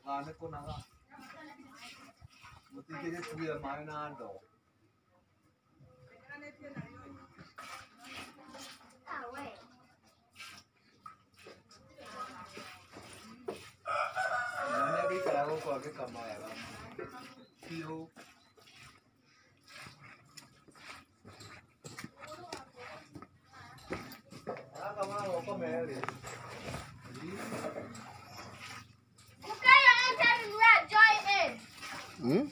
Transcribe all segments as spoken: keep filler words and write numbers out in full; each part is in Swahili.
ngane kuna ga mutikire tuya mai na ndo nane bika go kwa kama ya Pio kama wako mbele Hmm?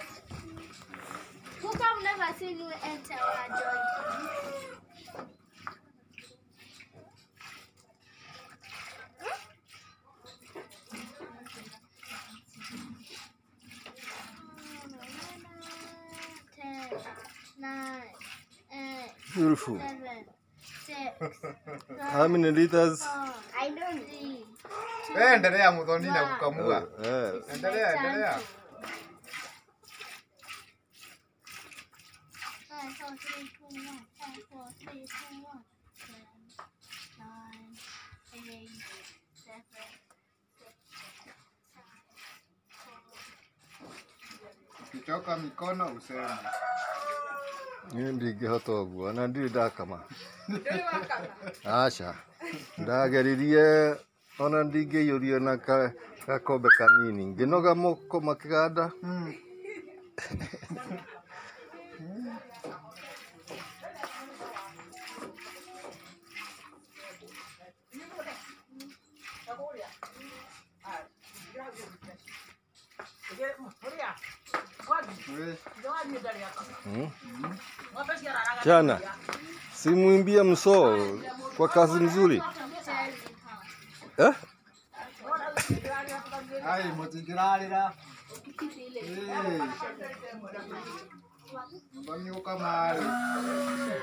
Who come never seen you enter or join? Ten, nine, eight, Beautiful. seven, six, How many liters? four, I don't see. eh endelea mudhoni na kukamua Eh. endelea endelea Five, four, three, two, one. Five, four, three, two, one. Ten, nine, eight, seven, six, five, four. kichoka mikono useme Niĩ ndingĩhota ũguo na ndirĩ ndakama. Aca ndageririe ona ndingĩiyũria na gakombe kanini ngĩnoga moko makĩganda. Hmm? Jana simwimbia msoo kwa kazi nzuri. Eh? ai mutingirarira eh mbani ukamari